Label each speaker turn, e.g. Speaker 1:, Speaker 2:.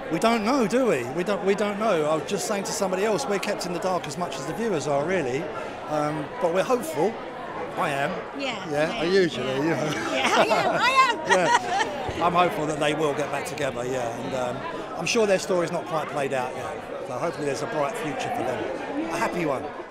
Speaker 1: We don't know, do we? We don't know. I was just saying to somebody else, we're kept in the dark as much as the viewers are, really. But we're hopeful. I am.
Speaker 2: Yeah.
Speaker 1: I usually,
Speaker 2: yeah.
Speaker 1: you know.
Speaker 2: Yeah, I am.
Speaker 1: Yeah. I'm hopeful that they will get back together. Yeah, and I'm sure their story's not quite played out yet. So hopefully there's a bright future for them. A happy one.